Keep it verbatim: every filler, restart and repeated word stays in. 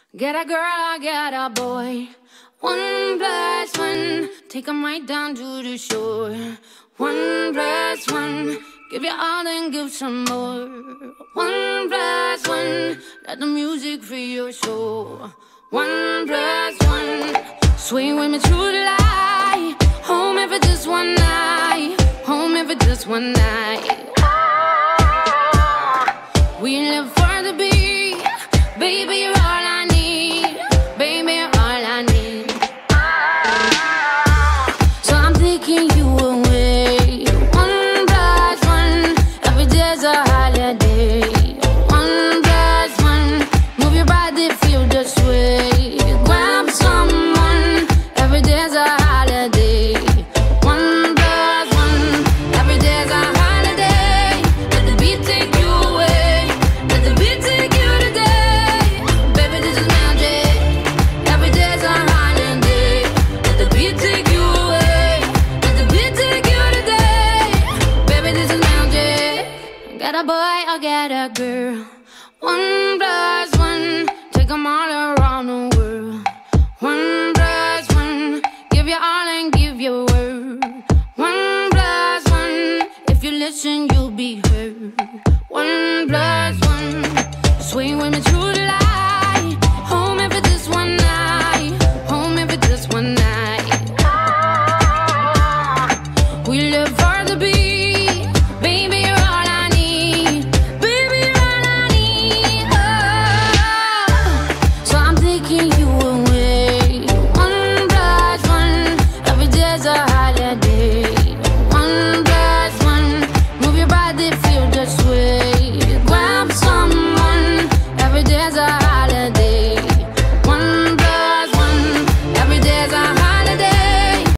Get a girl, I get a boy. One plus one, take 'em right down to the shore. One plus one, give you all and give some more. One plus one, let the music free your soul. One plus one, swing with me through the light. Home if it's just one night. Home if it's just one night. We live for the beat, baby, you're all I need. Baby, you're all I need. So I'm taking you away. One plus one, every day's a holiday. One plus one, move your body, feel the sway. Grab someone, every day's a holiday. One plus one, every day's a holiday. Let the beat take you away. Let the beat take you today. Baby, this is magic. Every day's a holiday. Let the beat take you away. Let the beat take you today. Baby, this is magic. Get a boy or get a girl. One plus one, take 'em all around the world. One plus one, give you all and give your word. One plus one, if you listen, you'll be heard. One plus one, swing with me through the